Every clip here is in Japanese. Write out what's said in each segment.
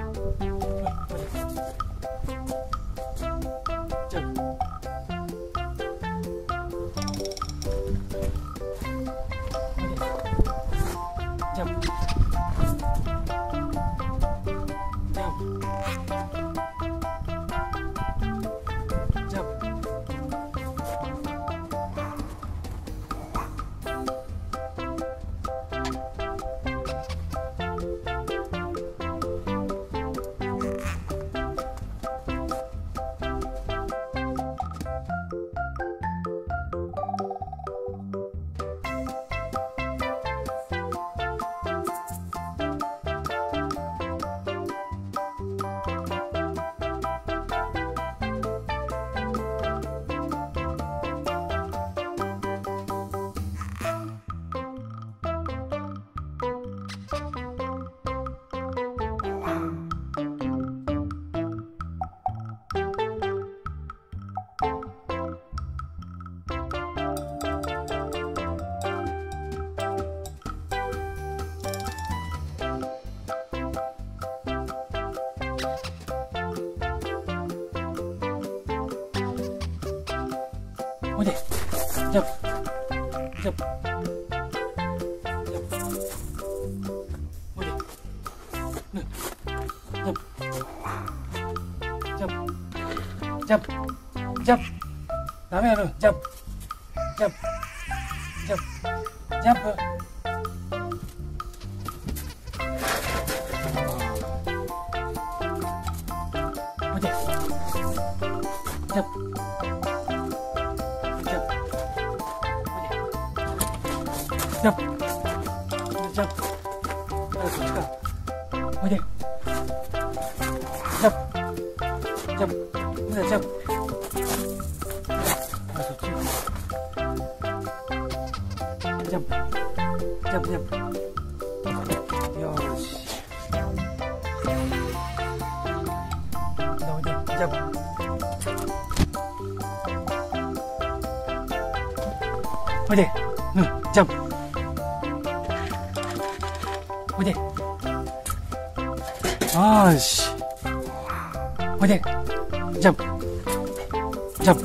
おいで、ジャンプ、ジャンプ、ジャンプ、おいで、ジャンプ、ジャンプ、ジャンプ、ジャンプ、ダメやろ、ジャンプ、ジャンプ、ジャンプ、ジャンプ。おいで、ジャンプ。ジャンプ、ジャンプ、こっちから、おいで、ジャンプ、ジャンプ、ジャンプ、そっち、ジャンプ、ジャンプ、ジャンプ、よーし、おいで、ジャンプ、おいで、ジャンプ。おいで。よーし。おいで。ジャンプ。ジャンプ。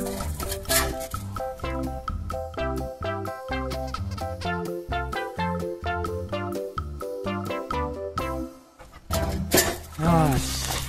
よーし。